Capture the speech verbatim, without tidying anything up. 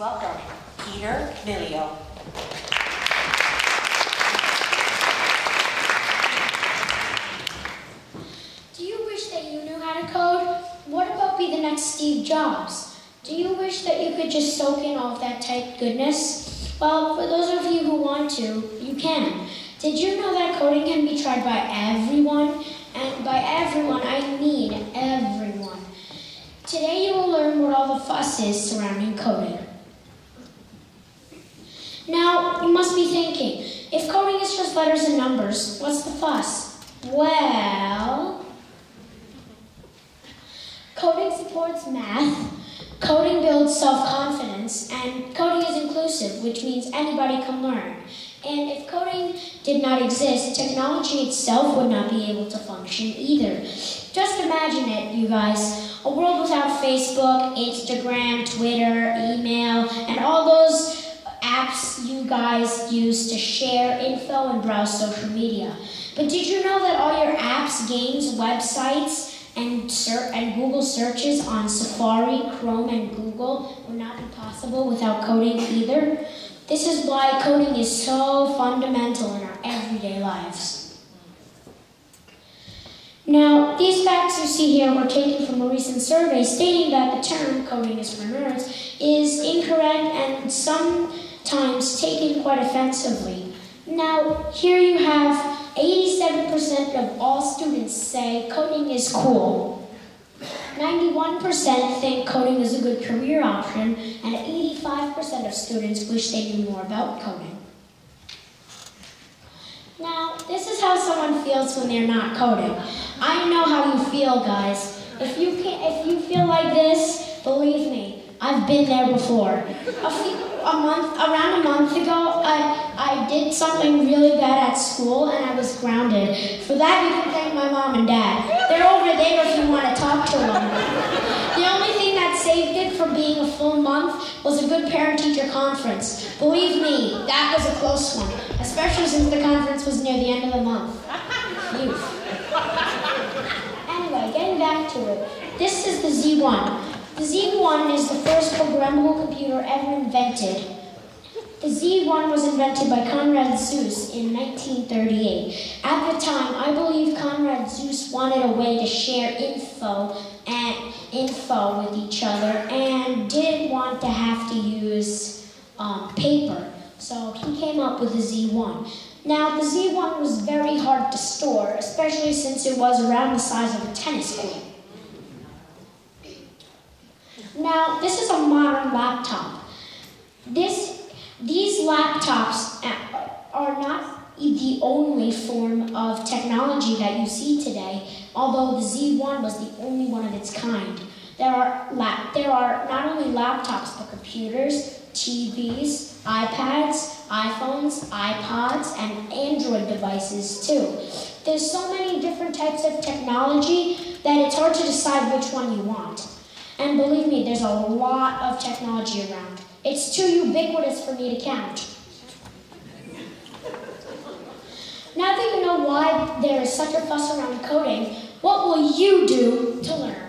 welcome Peter Mileo. Do you wish that you knew how to code? What about be the next Steve Jobs? Do you wish that you could just soak in all of that type goodness? Well, for those of you who want to, you can. Did you know that coding can be tried by everyone? And by everyone, I mean everyone. Today you will learn what all the fuss is surrounding coding. Now, you must be thinking, if coding is just letters and numbers, what's the fuss? Well, coding supports math, coding builds self-confidence, and coding is inclusive, which means anybody can learn. And if coding did not exist, technology itself would not be able to function either. Just imagine it, you guys. A world without Facebook, Instagram, Twitter, email, and all those apps you guys use to share info and browse social media. But did you know that all your apps, games, websites, and, ser and Google searches on Safari, Chrome, and Google would not be possible without coding either? This is why coding is so fundamental in our everyday lives. Now, these facts you see here were taken from a recent survey stating that the term coding is for nerds is incorrect and sometimes taken quite offensively. Now, here you have eighty-seven percent of all students say coding is cool. ninety-one percent think coding is a good career option, and eighty-five percent of students wish they knew more about coding. Now, this is how someone feels when they're not coding. I know how you feel, guys. If you can, if you feel like this, believe me, I've been there before. A, few, a month, around a month ago, I, I did something really bad at school and I was grounded. For that, you can thank my mom and dad. They're over there if you want to talk to them. The only thing that saved it from being a full month was a good parent-teacher conference. Believe me, that was a close one, especially since the conference was near the end of the month. Phew. Anyway, getting back to it, this is the Z one. The Z one is the first programmable computer ever invented. The Z one was invented by Conrad Zuse in nineteen thirty-eight. At the time, I believe Conrad Zuse wanted a way to share info and info with each other and didn't want to have to use um, paper. So he came up with the Z one. Now, the Z one was very hard to store, especially since it was around the size of a tennis court. Now, this is a modern laptop. This, these laptops are not the only form of technology that you see today, although the Z one was the only one of its kind. There are, lap, there are not only laptops, but computers, T Vs, iPads, iPhones, iPods, and Android devices too. There's so many different types of technology that it's hard to decide which one you want. And believe me, there's a lot of technology around. It's too ubiquitous for me to count. Now that you know why there is such a fuss around coding, what will you do to learn?